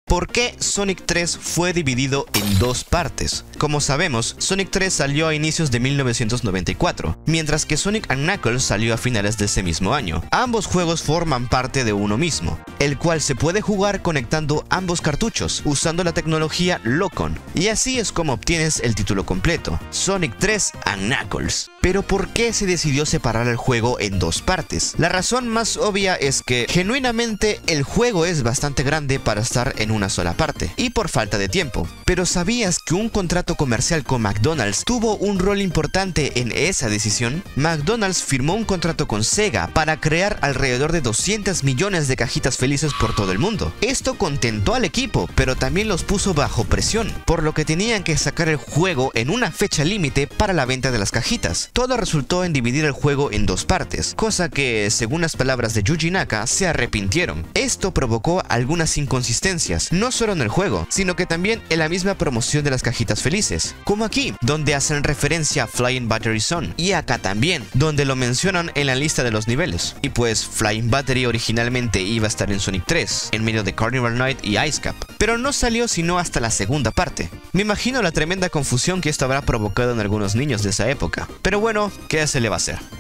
¿Por qué Sonic 3 fue dividido en dos partes? Como sabemos, Sonic 3 salió a inicios de 1994, mientras que Sonic & Knuckles salió a finales de ese mismo año. Ambos juegos forman parte de uno mismo, el cual se puede jugar conectando ambos cartuchos, usando la tecnología Lock-On, y así es como obtienes el título completo, Sonic 3 & Knuckles. Pero ¿por qué se decidió separar el juego en dos partes? La razón más obvia es que, genuinamente, el juego es bastante grande para estar en una sola parte, y por falta de tiempo. Pero ¿sabías que un contrato comercial con McDonald's tuvo un rol importante en esa decisión? McDonald's firmó un contrato con Sega para crear alrededor de 200 millones de cajitas felices por todo el mundo. Esto contentó al equipo, pero también los puso bajo presión, por lo que tenían que sacar el juego en una fecha límite para la venta de las cajitas. Todo resultó en dividir el juego en dos partes, cosa que, según las palabras de Yuji Naka, se arrepintieron. Esto provocó algunas inconsistencias, no solo en el juego, sino que también en la misma promoción de las cajitas felices, como aquí, donde hacen referencia a Flying Battery Zone, y acá también, donde lo mencionan en la lista de los niveles. Y pues Flying Battery originalmente iba a estar en Sonic 3, en medio de Carnival Night y Ice Cap, pero no salió sino hasta la segunda parte. Me imagino la tremenda confusión que esto habrá provocado en algunos niños de esa época, pero bueno, ¿qué se le va a hacer?